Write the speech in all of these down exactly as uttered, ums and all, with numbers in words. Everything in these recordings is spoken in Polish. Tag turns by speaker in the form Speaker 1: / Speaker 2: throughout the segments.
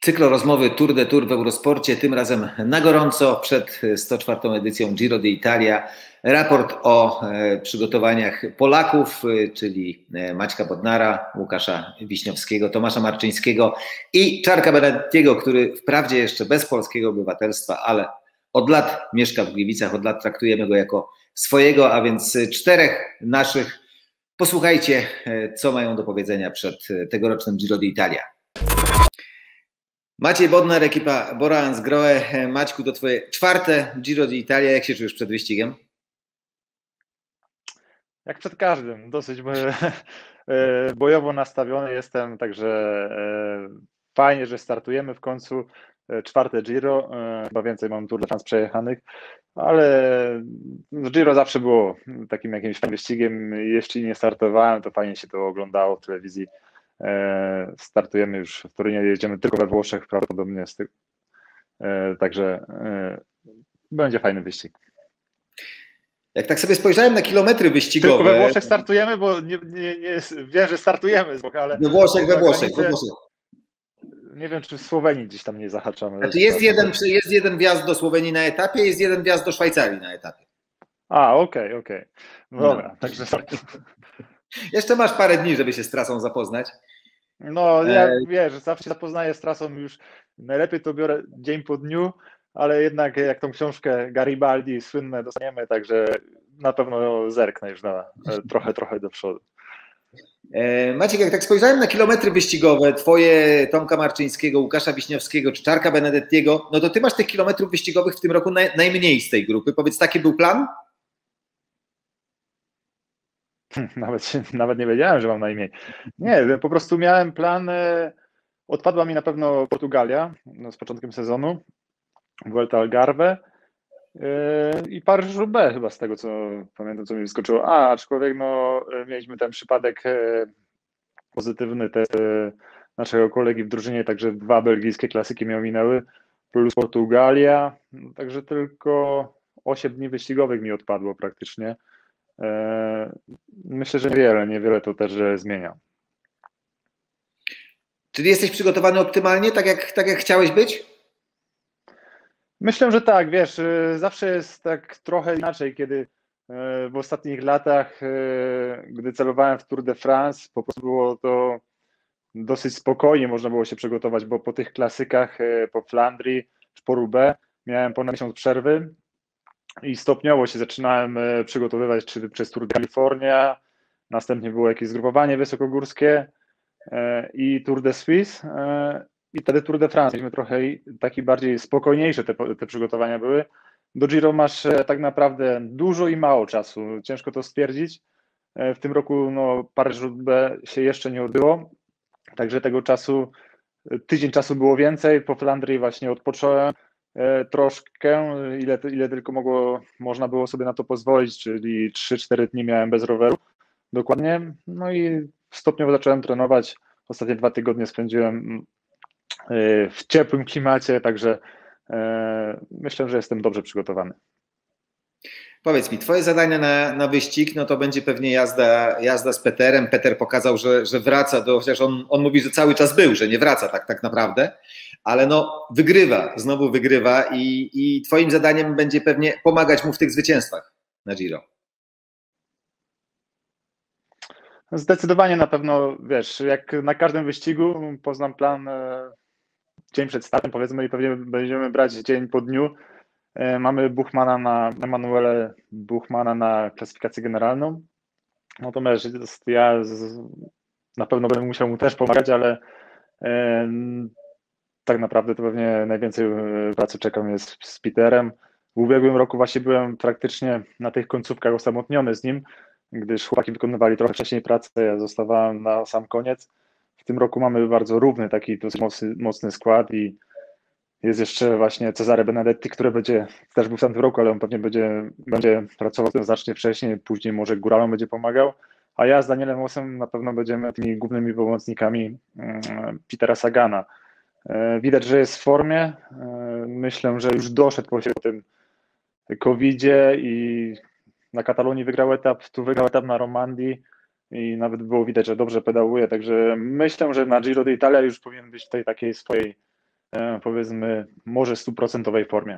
Speaker 1: Cyklo rozmowy Tour de Tour w Eurosporcie, tym razem na gorąco przed sto czwartą edycją Giro d'Italia. Raport o e, przygotowaniach Polaków, e, czyli Maćka Bodnara, Łukasza Wiśniowskiego, Tomasza Marczyńskiego i Czarka Benedettiego, który wprawdzie jeszcze bez polskiego obywatelstwa, ale od lat mieszka w Gliwicach, od lat traktujemy go jako swojego, a więc czterech naszych. Posłuchajcie, e, co mają do powiedzenia przed tegorocznym Giro d'Italia. Maciej Bodnar, ekipa Bora Hansgrohe. Maćku, to twoje czwarte Giro d'Italia. Jak się czujesz przed wyścigiem?
Speaker 2: Jak przed każdym. Dosyć bojowo nastawiony jestem, także fajnie, że startujemy w końcu. Czwarte Giro, chyba więcej mam Tour de France przejechanych, ale Giro zawsze było takim jakimś fajnym wyścigiem. Jeśli nie startowałem, to fajnie się to oglądało w telewizji. Startujemy już w Turynie, jedziemy tylko we Włoszech prawdopodobnie, z tych, także będzie fajny wyścig.
Speaker 1: Jak tak sobie spojrzałem na kilometry wyścigowe...
Speaker 2: Tylko we Włoszech startujemy, bo nie, nie, nie, wiem, że startujemy, ale...
Speaker 1: We Włoszech, we Włoszech, we Włoszech.
Speaker 2: Nie wiem, czy w Słowenii gdzieś tam nie zahaczamy.
Speaker 1: Znaczy jest, jeden, jest jeden wjazd do Słowenii na etapie, jest jeden wjazd do Szwajcarii na etapie.
Speaker 2: A, okej, okay, okej. Okay. Dobra, no. Także...
Speaker 1: Jeszcze masz parę dni, żeby się z trasą zapoznać.
Speaker 2: No, ja wiesz, zawsze się zapoznaję z trasą już, najlepiej to biorę dzień po dniu, ale jednak jak tą książkę Garibaldi słynne dostaniemy, także na pewno zerknę już na trochę, trochę do przodu.
Speaker 1: Maciek, jak tak spojrzałem na kilometry wyścigowe, twoje, Tomka Marczyńskiego, Łukasza Wiśniowskiego czy Czarka Benedettiego, no to ty masz tych kilometrów wyścigowych w tym roku naj, najmniej z tej grupy. Powiedz, taki był plan?
Speaker 2: Nawet, nawet nie wiedziałem, że mam najmniej. Nie, po prostu miałem plan, odpadła mi na pewno Portugalia no, z początkiem sezonu, Vuelta Algarve i Paryż-Roubaix chyba z tego, co pamiętam, co mi wyskoczyło. A, aczkolwiek no, mieliśmy ten przypadek pozytywny test naszego kolegi w drużynie, także dwa belgijskie klasyki mnie ominęły, plus Portugalia, także tylko osiem dni wyścigowych mi odpadło praktycznie. Myślę, że niewiele, niewiele to też zmienia.
Speaker 1: Czyli jesteś przygotowany optymalnie, tak jak, tak jak chciałeś być?
Speaker 2: Myślę, że tak, wiesz, zawsze jest tak trochę inaczej, kiedy w ostatnich latach, gdy celowałem w Tour de France, po prostu było to dosyć spokojnie, można było się przygotować, bo po tych klasykach, po Flandrii czy po Roubaix miałem ponad miesiąc przerwy i stopniowo się zaczynałem przygotowywać, czy przez Tour de California, następnie było jakieś zgrupowanie wysokogórskie i Tour de Suisse i wtedy Tour de France. Mieliśmy trochę taki bardziej spokojniejsze te, te przygotowania były. Do Giro masz tak naprawdę dużo i mało czasu. Ciężko to stwierdzić. W tym roku no, Paryż-Roubaix się jeszcze nie odbyło, także tego czasu, tydzień czasu było więcej. Po Flandrii właśnie odpocząłem troszkę, ile, ile tylko mogło, można było sobie na to pozwolić, czyli trzy cztery dni miałem bez roweru dokładnie. No i stopniowo zacząłem trenować. Ostatnie dwa tygodnie spędziłem w ciepłym klimacie, także myślę, że jestem dobrze przygotowany.
Speaker 1: Powiedz mi, twoje zadanie na, na wyścig, no to będzie pewnie jazda, jazda z Peterem. Peter pokazał, że, że wraca, do, chociaż on, on mówi, że cały czas był, że nie wraca tak, tak naprawdę, ale no wygrywa, znowu wygrywa i, i twoim zadaniem będzie pewnie pomagać mu w tych zwycięstwach na Giro.
Speaker 2: Zdecydowanie na pewno, wiesz, jak na każdym wyścigu poznam plan dzień przed startem, powiedzmy, i pewnie będziemy brać dzień po dniu. Mamy Buchmana na Emanuele Buchmana na klasyfikację generalną. Natomiast ja z, na pewno będę musiał mu też pomagać, ale e, tak naprawdę to pewnie najwięcej pracy czeka mnie z, z Peterem. W ubiegłym roku właśnie byłem praktycznie na tych końcówkach osamotniony z nim, gdyż chłopaki wykonywali trochę wcześniej pracę, ja zostawałem na sam koniec. W tym roku mamy bardzo równy, taki dosyć mocny, mocny skład i jest jeszcze właśnie Cesare Benedetti, który będzie, też był w tamtym roku, ale on pewnie będzie, będzie pracował znacznie wcześniej, później może góralom będzie pomagał, a ja z Danielem Łosem na pewno będziemy tymi głównymi pomocnikami Petera Sagana. Widać, że jest w formie, myślę, że już doszedł po tym kowidzie i na Katalonii wygrał etap, tu wygrał etap na Romandii i nawet było widać, że dobrze pedałuje, także myślę, że na Giro d'Italia już powinien być w tej takiej swojej powiedzmy może stuprocentowej formie.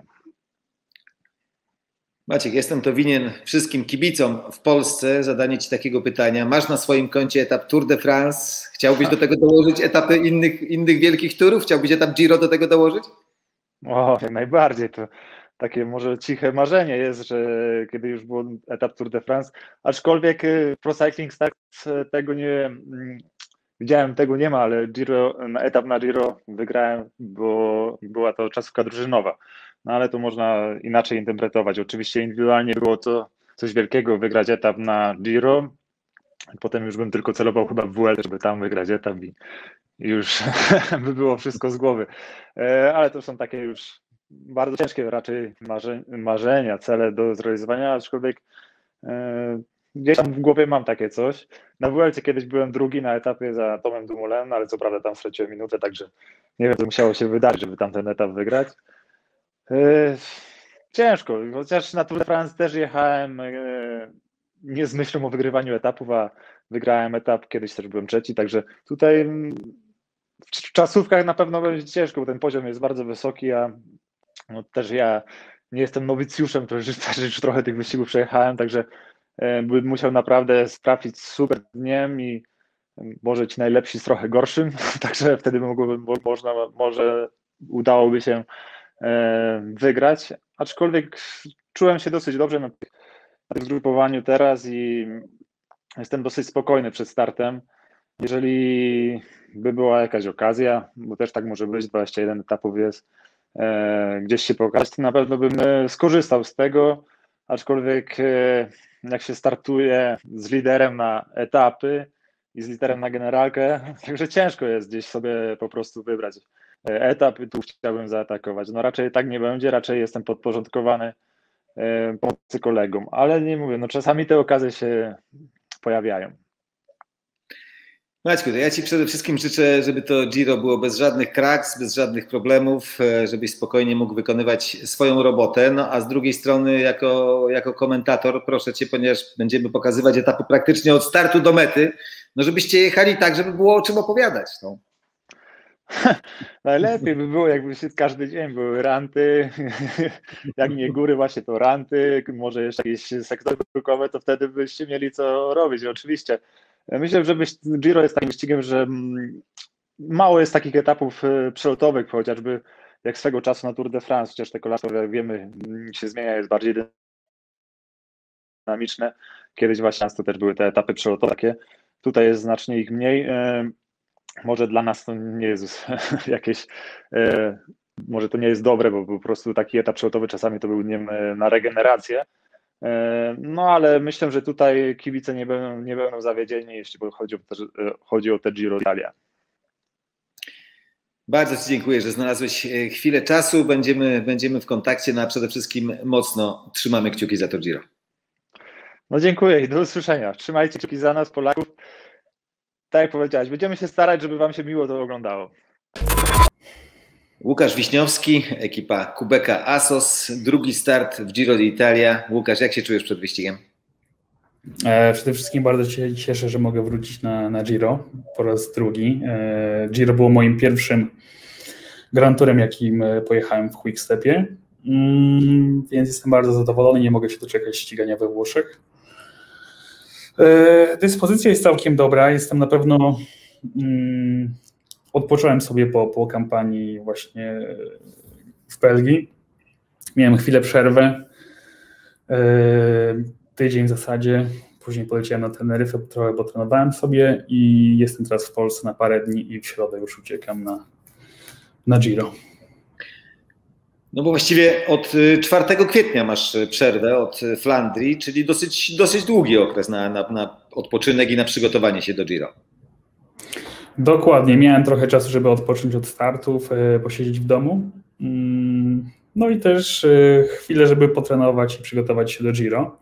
Speaker 1: Maciek, jestem to winien wszystkim kibicom w Polsce zadanie Ci takiego pytania. Masz na swoim koncie etap Tour de France. Chciałbyś do tego dołożyć etapy innych, innych wielkich turów? Chciałbyś etap Giro do tego dołożyć?
Speaker 2: O, jak najbardziej. To takie może ciche marzenie jest, że kiedy już był etap Tour de France, aczkolwiek Pro Cycling Stats tego nie widziałem, tego nie ma, ale Giro, etap na Giro wygrałem, bo była to czasówka drużynowa. No ale to można inaczej interpretować. Oczywiście indywidualnie było to coś wielkiego wygrać etap na Giro. Potem już bym tylko celował chyba w W L, żeby tam wygrać etap i już by było wszystko z głowy. Ale to są takie już bardzo ciężkie raczej marzenia, cele do zrealizowania, aczkolwiek gdzieś tam w głowie mam takie coś. Na W L kiedyś byłem drugi na etapie za Tomem Dumoulin, ale co prawda tam straciłem minutę, także nie wiem, co musiało się wydarzyć, żeby tam ten etap wygrać. Ciężko, chociaż na Tour de France też jechałem nie z myślą o wygrywaniu etapów, a wygrałem etap, kiedyś też byłem trzeci, także tutaj w czasówkach na pewno będzie ciężko, bo ten poziom jest bardzo wysoki, a no też ja nie jestem nowicjuszem, to już, też już trochę tych wyścigów przejechałem, także bym musiał naprawdę sprawić super dniem i może ci najlepsi z trochę gorszym, także wtedy mogłoby, można, może udałoby się wygrać, aczkolwiek czułem się dosyć dobrze na tym zgrupowaniu teraz i jestem dosyć spokojny przed startem. Jeżeli by była jakaś okazja, bo też tak może być, dwadzieścia jeden etapów jest, gdzieś się pokazać, to na pewno bym skorzystał z tego, aczkolwiek jak się startuje z liderem na etapy i z liderem na generalkę, także ciężko jest gdzieś sobie po prostu wybrać etap i tu chciałbym zaatakować. No raczej tak nie będzie, raczej jestem podporządkowany pomocy kolegom, ale nie mówię, no czasami te okazje się pojawiają.
Speaker 1: Maćku, to ja Ci przede wszystkim życzę, żeby to Giro było bez żadnych kraks, bez żadnych problemów, żebyś spokojnie mógł wykonywać swoją robotę, no a z drugiej strony jako, jako komentator proszę Cię, ponieważ będziemy pokazywać etapy praktycznie od startu do mety, no żebyście jechali tak, żeby było o czym opowiadać. No.
Speaker 2: Najlepiej by było, jakby się każdy dzień były ranty, jak nie góry, właśnie to ranty, może jeszcze jakieś sektory krukowe, to wtedy byście mieli co robić, oczywiście. Myślę, że Giro jest takim wyścigiem, że mało jest takich etapów przelotowych, chociażby jak swego czasu na Tour de France, chociaż te kolarstwo, jak wiemy, się zmienia, jest bardziej dynamiczne. Kiedyś właśnie to też były te etapy przelotowe takie, tutaj jest znacznie ich mniej. Może dla nas to nie jest jakieś, może to nie jest dobre, bo po prostu taki etap przelotowy czasami to był dniem na regenerację. No ale myślę, że tutaj kibice nie będą, nie będą zawiedzieni, jeśli chodzi o, te, chodzi o te Giro d'Italia.
Speaker 1: Bardzo Ci dziękuję, że znalazłeś chwilę czasu. Będziemy, będziemy w kontakcie, no a przede wszystkim mocno trzymamy kciuki za to Giro.
Speaker 2: No dziękuję i do usłyszenia. Trzymajcie kciuki za nas, Polaków. Tak jak powiedziałeś, będziemy się starać, żeby Wam się miło to oglądało.
Speaker 1: Łukasz Wiśniowski, ekipa Kubeka Assos, drugi start w Giro d'Italia. Łukasz, jak się czujesz przed wyścigiem?
Speaker 3: E, przede wszystkim bardzo się cieszę, że mogę wrócić na, na Giro po raz drugi. E, Giro było moim pierwszym Grand Tourem, jakim pojechałem w Quickstepie, mm, więc jestem bardzo zadowolony, nie mogę się doczekać ścigania we Włoszech. E, dyspozycja jest całkiem dobra, jestem na pewno... Mm, Odpocząłem sobie po, po kampanii właśnie w Belgii. Miałem chwilę przerwę, tydzień w zasadzie. Później poleciałem na Teneryfę, trochę potrenowałem sobie i jestem teraz w Polsce na parę dni i w środę już uciekam na, na Giro.
Speaker 1: No bo właściwie od czwartego kwietnia masz przerwę od Flandrii, czyli dosyć, dosyć długi okres na, na, na odpoczynek i na przygotowanie się do Giro.
Speaker 3: Dokładnie, miałem trochę czasu, żeby odpocząć od startów, posiedzieć w domu, no i też chwilę, żeby potrenować i przygotować się do Giro,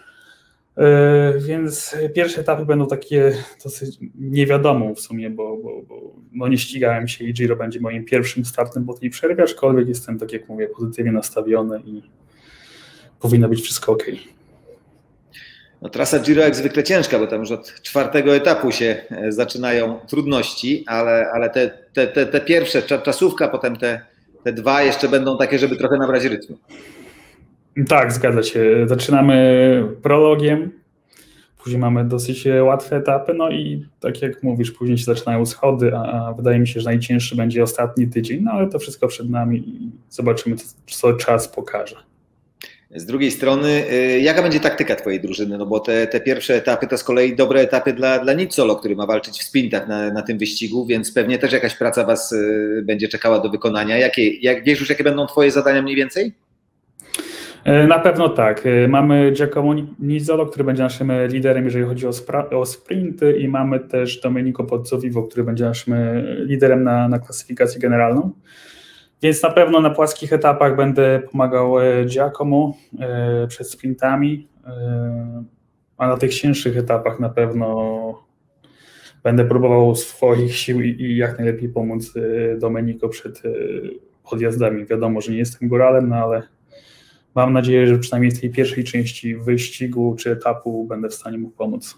Speaker 3: więc pierwsze etapy będą takie dosyć niewiadomą w sumie, bo, bo, bo no nie ścigałem się i Giro będzie moim pierwszym startem po tej przerwie, aczkolwiek jestem, tak jak mówię, pozytywnie nastawiony i powinno być wszystko ok.
Speaker 1: No, trasa Giro jak zwykle ciężka, bo tam już od czwartego etapu się zaczynają trudności, ale, ale te, te, te, te pierwsze, czasówka, potem te, te dwa jeszcze będą takie, żeby trochę nabrać rytmu.
Speaker 3: Tak, zgadza się. Zaczynamy prologiem, później mamy dosyć łatwe etapy, no i tak jak mówisz, później się zaczynają schody, a wydaje mi się, że najcięższy będzie ostatni tydzień, no ale to wszystko przed nami i zobaczymy, co, co czas pokaże.
Speaker 1: Z drugiej strony, jaka będzie taktyka twojej drużyny? No bo te, te pierwsze etapy to z kolei dobre etapy dla, dla Nizzolo, który ma walczyć w sprintach na, na tym wyścigu, więc pewnie też jakaś praca was będzie czekała do wykonania. Jakie, jak, wiesz już, jakie będą twoje zadania mniej więcej?
Speaker 3: Na pewno tak. Mamy Giacomo Nizzolo, który będzie naszym liderem, jeżeli chodzi o, o sprinty, i mamy też Domenico Pozzovivo, który będzie naszym liderem na, na klasyfikację generalną. Więc na pewno na płaskich etapach będę pomagał Giacomo e, przed sprintami, e, a na tych cięższych etapach na pewno będę próbował swoich sił i, i jak najlepiej pomóc e, Domenico przed e, podjazdami. Wiadomo, że nie jestem góralem, no ale mam nadzieję, że przynajmniej w tej pierwszej części wyścigu czy etapu będę w stanie mu pomóc.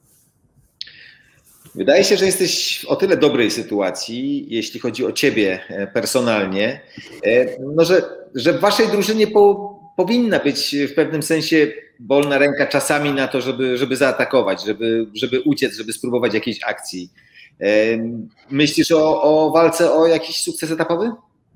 Speaker 1: Wydaje się, że jesteś w o tyle dobrej sytuacji, jeśli chodzi o ciebie personalnie, no że, że w waszej drużynie po, powinna być w pewnym sensie wolna ręka czasami na to, żeby, żeby zaatakować, żeby, żeby uciec, żeby spróbować jakiejś akcji. Myślisz o, o walce o jakiś sukces etapowy?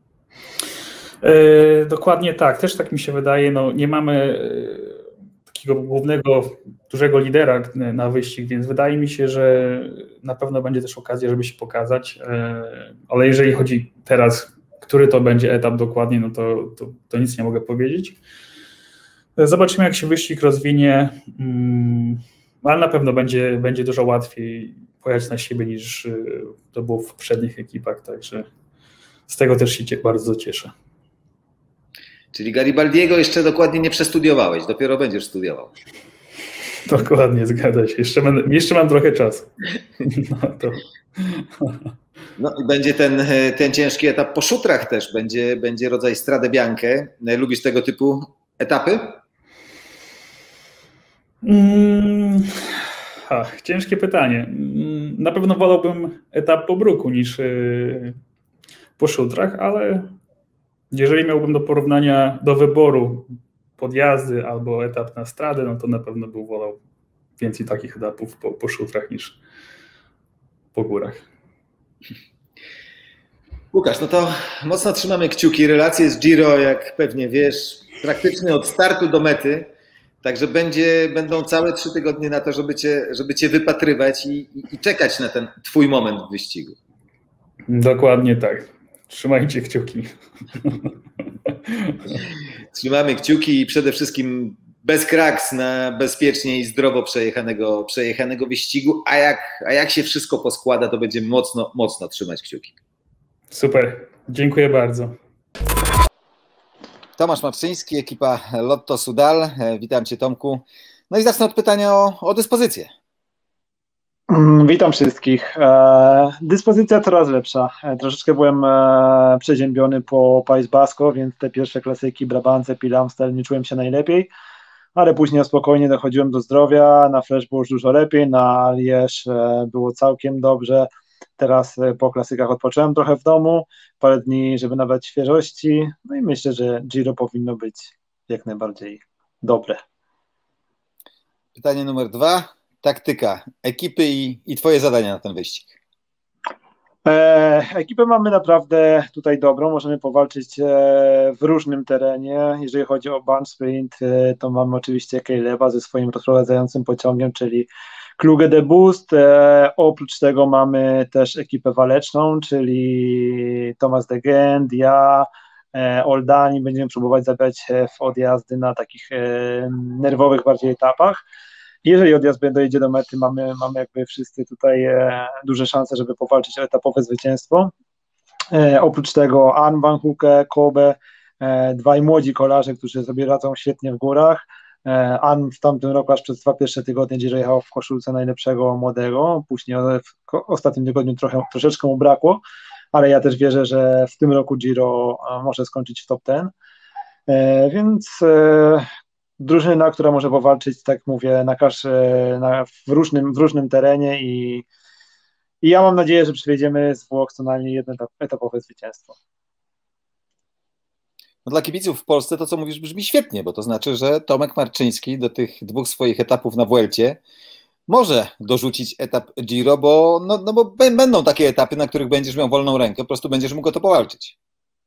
Speaker 3: Yy, dokładnie tak, też tak mi się wydaje. No, nie mamy takiego głównego, dużego lidera na wyścig, więc wydaje mi się, że na pewno będzie też okazja, żeby się pokazać, ale jeżeli chodzi teraz, który to będzie etap dokładnie, no to, to, to nic nie mogę powiedzieć. Zobaczymy, jak się wyścig rozwinie, ale na pewno będzie, będzie dużo łatwiej pojechać na siebie niż to było w poprzednich ekipach, także z tego też się bardzo cieszę.
Speaker 1: Czyli Garibaldiego jeszcze dokładnie nie przestudiowałeś, dopiero będziesz studiował.
Speaker 3: Dokładnie, zgadza się. Jeszcze, będę, jeszcze mam trochę czasu. No, to...
Speaker 1: no i będzie ten, ten ciężki etap po szutrach też, będzie, będzie rodzaj Strade Bianche. Lubisz tego typu etapy?
Speaker 3: Mm, ach, ciężkie pytanie. Na pewno wolałbym etap po bruku niż yy, po szutrach, ale jeżeli miałbym do porównania, do wyboru podjazdy albo etap na stradę, no to na pewno bym wolał więcej takich etapów po, po szutrach niż po górach.
Speaker 1: Łukasz, no to mocno trzymamy kciuki. Relacje z Giro, jak pewnie wiesz, praktycznie od startu do mety, także będzie, będą całe trzy tygodnie na to, żeby cię, żeby cię wypatrywać i, i, i czekać na ten twój moment w wyścigu.
Speaker 3: Dokładnie tak. Trzymajcie kciuki.
Speaker 1: Trzymamy kciuki i przede wszystkim bez kraks na bezpiecznie i zdrowo przejechanego, przejechanego wyścigu, a jak, a jak się wszystko poskłada, to będziemy mocno, mocno trzymać kciuki.
Speaker 3: Super, dziękuję bardzo.
Speaker 1: Tomasz Mawczyński, ekipa Lotto Soudal. Witam cię, Tomku. No i zacznę od pytania o, o dyspozycję.
Speaker 2: Witam wszystkich. E, dyspozycja coraz lepsza. E, troszeczkę byłem e, przeziębiony po País Basco, więc te pierwsze klasyki, Brabance, Pilamstel, nie czułem się najlepiej, ale później spokojnie dochodziłem do zdrowia. Na Flèche było już dużo lepiej, na Liège e, było całkiem dobrze. Teraz e, po klasykach odpocząłem trochę w domu, parę dni, żeby nabrać świeżości. No i myślę, że Giro powinno być jak najbardziej dobre.
Speaker 1: Pytanie numer dwa. Taktyka ekipy i, i twoje zadania na ten wyścig.
Speaker 2: E, ekipę mamy naprawdę tutaj dobrą, możemy powalczyć e, w różnym terenie. Jeżeli chodzi o Bahn Sprint, e, to mamy oczywiście Caleba ze swoim rozprowadzającym pociągiem, czyli Kluge de Boost. E, oprócz tego mamy też ekipę waleczną, czyli Thomas de Gent, ja, e, Oldani. Będziemy próbować zabrać w odjazdy na takich e, nerwowych bardziej etapach. Jeżeli odjazd dojedzie do mety, mamy, mamy jakby wszyscy tutaj e, duże szanse, żeby powalczyć o etapowe zwycięstwo. E, oprócz tego Anne Van Hoeke, Kobe, e, dwaj młodzi kolarze, którzy sobie radzą świetnie w górach. E, Anne w tamtym roku aż przez dwa pierwsze tygodnie Giro jechał w koszulce najlepszego młodego, później w ostatnim tygodniu trochę, troszeczkę mu brakło, ale ja też wierzę, że w tym roku Giro może skończyć w top ten. E, więc... E,
Speaker 4: drużyna, która może powalczyć, tak mówię, na każdy, na, w, różnym, w różnym terenie i, i ja mam nadzieję, że przywieziemy z Włoch co najmniej jedno etapowe zwycięstwo.
Speaker 1: No dla kibiców w Polsce to, co mówisz, brzmi świetnie, bo to znaczy, że Tomek Marczyński do tych dwóch swoich etapów na Vuelcie może dorzucić etap Giro, bo, no, no bo będą takie etapy, na których będziesz miał wolną rękę, po prostu będziesz mógł o to powalczyć.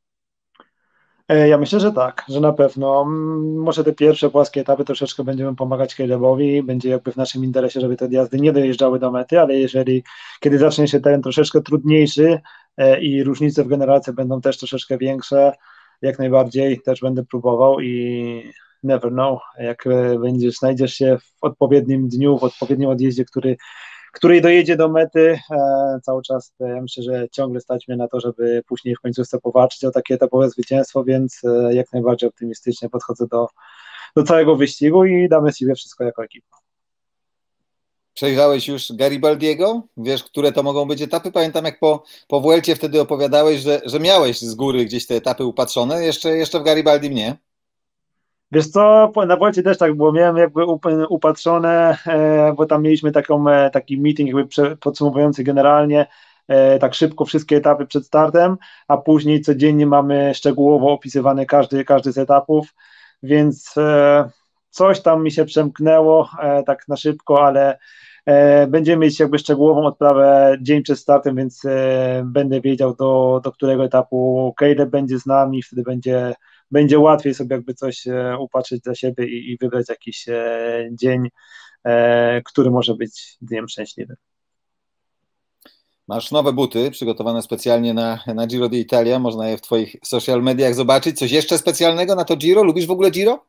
Speaker 4: Ja myślę, że tak, że na pewno. Może te pierwsze płaskie etapy troszeczkę będziemy pomagać Calebowi, będzie jakby w naszym interesie, żeby te jazdy nie dojeżdżały do mety, ale jeżeli, kiedy zacznie się teren troszeczkę trudniejszy i różnice w generacji będą też troszeczkę większe, jak najbardziej też będę próbował i never know, jak będziesz, znajdziesz się w odpowiednim dniu, w odpowiednim odjeździe, który której dojedzie do mety e, cały czas. E, ja myślę, że ciągle stać mnie na to, żeby później w końcówce powalczyć o takie etapowe zwycięstwo, więc e, jak najbardziej optymistycznie podchodzę do, do całego wyścigu i damy sobie wszystko jako ekipa.
Speaker 1: Przejrzałeś już Garibaldiego? Wiesz, które to mogą być etapy? Pamiętam, jak po, po Vuelcie wtedy opowiadałeś, że, że miałeś z góry gdzieś te etapy upatrzone, jeszcze, jeszcze w Garibaldim nie.
Speaker 4: Wiesz co, na Vuelcie też tak było, miałem jakby upatrzone, bo tam mieliśmy taką, taki meeting jakby podsumowujący generalnie tak szybko wszystkie etapy przed startem, a później codziennie mamy szczegółowo opisywany każdy, każdy z etapów, więc coś tam mi się przemknęło tak na szybko, ale będziemy mieć jakby szczegółową odprawę dzień przed startem, więc będę wiedział do, do którego etapu Caleb będzie z nami, wtedy będzie będzie łatwiej sobie jakby coś upatrzyć dla siebie i, i wybrać jakiś e, dzień, e, który może być dniem szczęśliwym.
Speaker 1: Masz nowe buty przygotowane specjalnie na, na Giro d'Italia, można je w twoich social mediach zobaczyć. Coś jeszcze specjalnego na to Giro? Lubisz w ogóle Giro?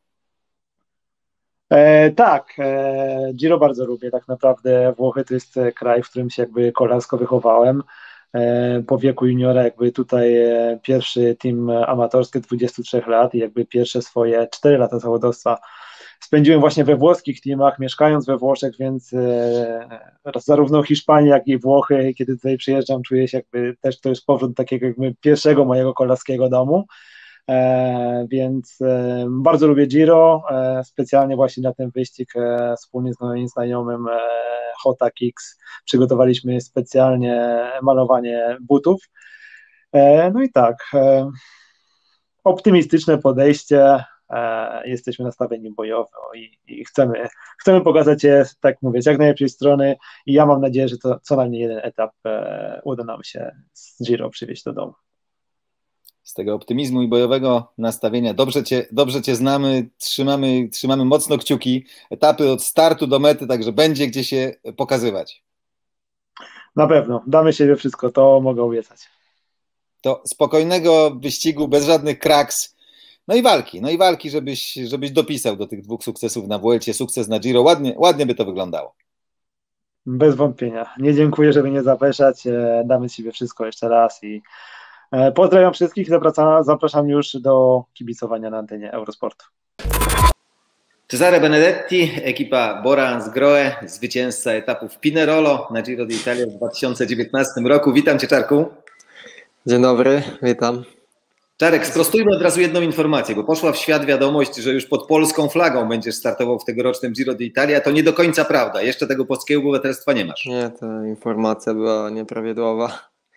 Speaker 4: E, tak, e, Giro bardzo lubię, tak naprawdę Włochy to jest kraj, w którym się jakby kolarsko wychowałem. Po wieku juniora jakby tutaj pierwszy team amatorski dwudziestu trzech lat i jakby pierwsze swoje cztery lata zawodowstwa spędziłem właśnie we włoskich teamach, mieszkając we Włoszech, więc zarówno Hiszpanii, jak i Włochy, kiedy tutaj przyjeżdżam, czuję się jakby też to jest powrót takiego jakby pierwszego mojego kolarskiego domu. E, więc e, bardzo lubię Giro, e, specjalnie właśnie na ten wyścig e, wspólnie z moim znajomym e, Hota Kicks przygotowaliśmy specjalnie malowanie butów. E, no i tak, e, optymistyczne podejście, e, jesteśmy nastawieni bojowo i, i chcemy, chcemy pokazać je, tak mówię, z jak najlepszej strony i ja mam nadzieję, że to co najmniej jeden etap e, uda nam się z Giro przywieźć do domu.
Speaker 1: Z tego optymizmu i bojowego nastawienia dobrze cię, dobrze cię znamy, trzymamy, trzymamy mocno kciuki, etapy od startu do mety, także będzie gdzie się pokazywać.
Speaker 4: Na pewno, damy siebie wszystko, to mogę obiecać.
Speaker 1: To spokojnego wyścigu, bez żadnych kraks, no i walki, no i walki, żebyś, żebyś dopisał do tych dwóch sukcesów na Vuelcie, sukces na Giro, ładnie, ładnie by to wyglądało.
Speaker 4: Bez wątpienia. Nie dziękuję, żeby nie zapeszać, damy siebie wszystko jeszcze raz i pozdrawiam wszystkich, zapraszam, zapraszam już do kibicowania na antenie Eurosportu.
Speaker 1: Cesare Benedetti, ekipa Bora Hansgrohe, zwycięzca etapu w Pinerolo na Giro d'Italia w dwa tysiące dziewiętnastym roku. Witam Cię, Czarku.
Speaker 5: Dzień dobry, witam.
Speaker 1: Czarek, sprostujmy od razu jedną informację, bo poszła w świat wiadomość, że już pod polską flagą będziesz startował w tegorocznym Giro d'Italia. To nie do końca prawda, jeszcze tego polskiego obywatelstwa nie masz.
Speaker 5: Nie, ta informacja była nieprawidłowa.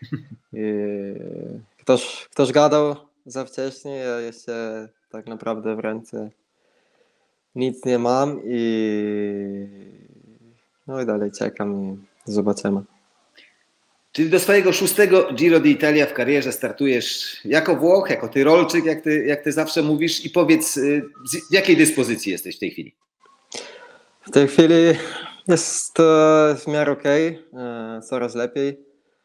Speaker 5: Ktoś, ktoś gadał za wcześnie, ja jeszcze tak naprawdę w ręce nic nie mam i no i dalej czekam i zobaczymy.
Speaker 1: Czyli do swojego szóstego Giro d'Italia w karierze startujesz jako Włoch, jako Tyrolczyk, jak ty, jak ty zawsze mówisz, i powiedz, w jakiej dyspozycji jesteś w tej chwili?
Speaker 5: W tej chwili jest w miarę okej, okay, coraz lepiej.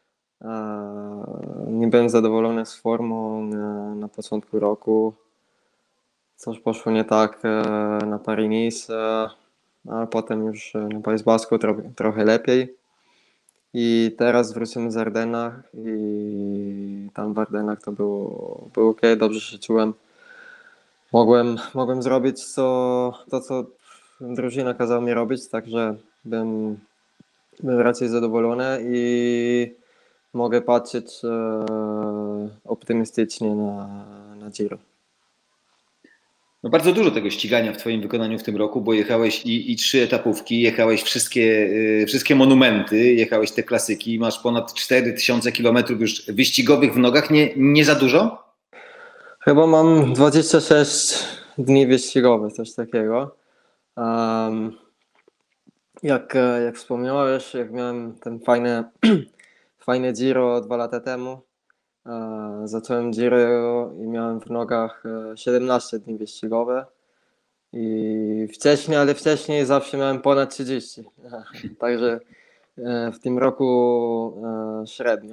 Speaker 5: Nie byłem zadowolony z formą na, na początku roku. Coś poszło nie tak na Paris-Nice, a potem już na País Basco trochę, trochę lepiej. I teraz wrócimy z Ardenach i tam w Ardenach to było, było ok, dobrze się czułem. Mogłem, mogłem zrobić co, to, co drużyna kazała mi robić, także byłem, byłem raczej zadowolony i mogę patrzeć e, optymistycznie na, na Giro.
Speaker 1: No bardzo dużo tego ścigania w twoim wykonaniu w tym roku, bo jechałeś i, i trzy etapówki, jechałeś wszystkie, yy, wszystkie monumenty, jechałeś te klasyki, masz ponad cztery tysiące kilometrów już wyścigowych w nogach, nie, nie za dużo?
Speaker 5: Chyba mam dwadzieścia sześć dni wyścigowych, coś takiego. Um, jak, jak wspomniałeś, jak miałem ten fajny, fajny Giro dwa lata temu, e, zacząłem Giro i miałem w nogach siedemnaście dni wyścigowe. I wcześniej, ale wcześniej zawsze miałem ponad trzydzieści. Także w tym roku średnio.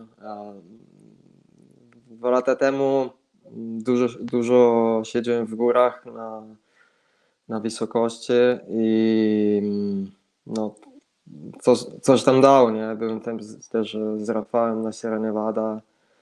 Speaker 5: Dwa lata temu dużo, dużo siedziałem w górach na, na wysokości i no, coś, coś tam dało, nie? Byłem tam z, też z Rafałem na Sierra Nevada,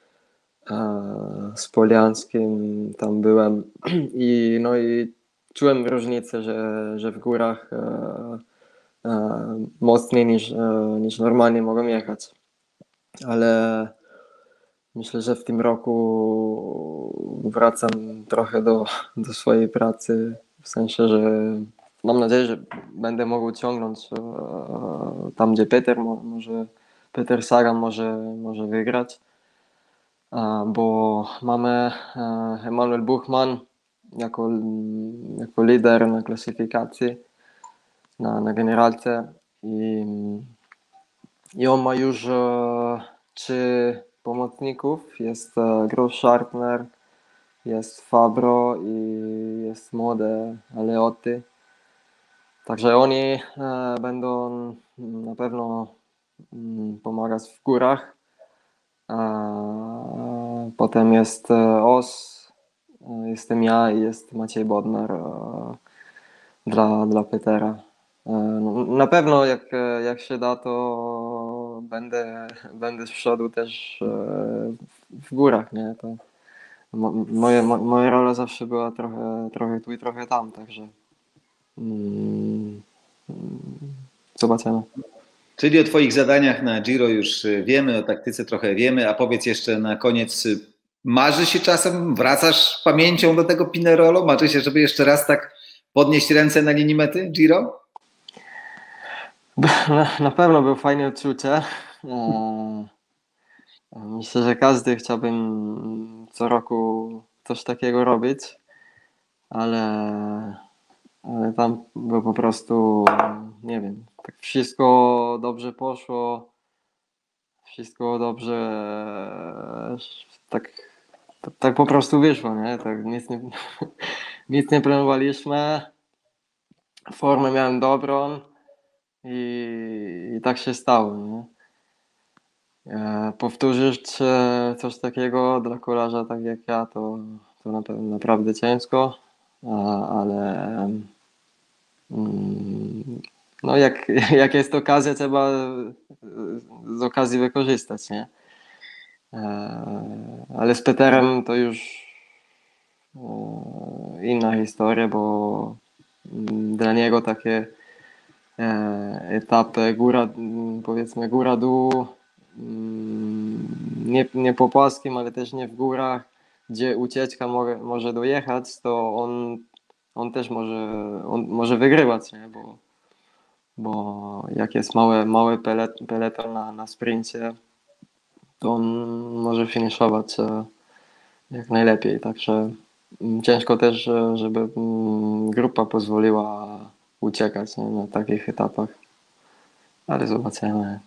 Speaker 5: z Polianskim, tam byłem i no i czułem różnicę, że, że w górach e, e, mocniej niż, e, niż normalnie mogłem jechać. Ale myślę, że w tym roku wracam trochę do, do swojej pracy, w sensie, że mam nadzieję, że będę mógł ciągnąć e, tam, gdzie Peter może, Peter Sagan może, może wygrać, e, bo mamy e, Emanuel Buchmann jako, jako lider na klasyfikacji, na, na generalce i, i on ma już e, trzy pomocników, jest e, Gross Schartner, jest Fabro i jest młode Aleotti. Także oni e, będą na pewno m, pomagać w górach. E, potem jest e, Os, jestem ja i jest Maciej Bodnar e, dla, dla Petera. E, na pewno jak, jak się da, to będę, będę z przodu też e, w górach, nie? To mo, moje, mo, moja rola zawsze była trochę, trochę tu i trochę tam, także mm, zobaczymy.
Speaker 1: Czyli o twoich zadaniach na Giro już wiemy, o taktyce trochę wiemy, a powiedz jeszcze na koniec, marzy się czasem, wracasz pamięcią do tego Pinerolo? Marzy się, żeby jeszcze raz tak podnieść ręce na linii mety Giro?
Speaker 5: Na, na pewno było fajne uczucie. Myślę, że każdy chciałby co roku coś takiego robić, ale, ale tam było po prostu, nie wiem, tak wszystko dobrze poszło, wszystko dobrze, tak, tak, tak po prostu wyszło, nie? Tak nic nie, nic nie planowaliśmy, formę miałem dobrą i, i tak się stało, nie? E, powtórzyć e, coś takiego dla kolarza tak jak ja, to, to na, naprawdę ciężko, a, ale mm, no jak, jak jest okazja, trzeba z okazji wykorzystać, nie? E, ale z Peterem to już e, inna historia, bo mm, dla niego takie e, etapy góra, powiedzmy góra-dół, nie, nie po płaskim, ale też nie w górach, gdzie ucieczka może, może dojechać, to on, on też może, on może wygrywać, nie? Bo, bo jak jest małe, mały pelet, peleton na, na sprincie, to on może finiszować jak najlepiej, także ciężko też, żeby grupa pozwoliła uciekać, nie? Na takich etapach, ale zobaczymy.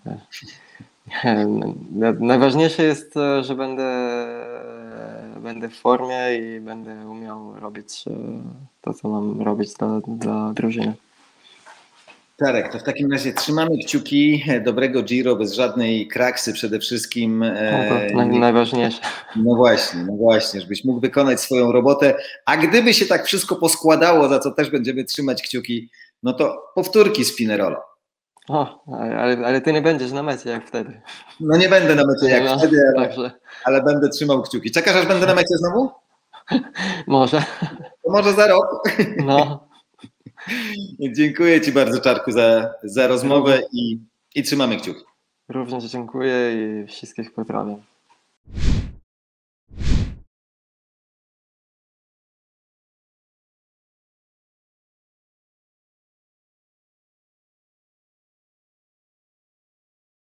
Speaker 5: Najważniejsze jest, że będę, będę w formie i będę umiał robić to, co mam robić dla, dla drużyny.
Speaker 1: Czarek, to w takim razie trzymamy kciuki, dobrego Giro, bez żadnej kraksy przede wszystkim.
Speaker 5: No to naj, najważniejsze.
Speaker 1: No właśnie, no właśnie, żebyś mógł wykonać swoją robotę, a gdyby się tak wszystko poskładało, za co też będziemy trzymać kciuki, no to powtórki z Pinerolo.
Speaker 5: O, ale, ale ty nie będziesz na mecie jak wtedy.
Speaker 1: No nie będę na mecie jak no, wtedy, ale,
Speaker 5: także...
Speaker 1: ale będę trzymał kciuki. Czekasz, aż będę na mecie znowu?
Speaker 5: Może.
Speaker 1: To może za rok.
Speaker 5: No.
Speaker 1: Dziękuję ci bardzo, Czarku, za, za rozmowę i, i trzymamy kciuki.
Speaker 5: Również dziękuję i wszystkich pozdrawiam.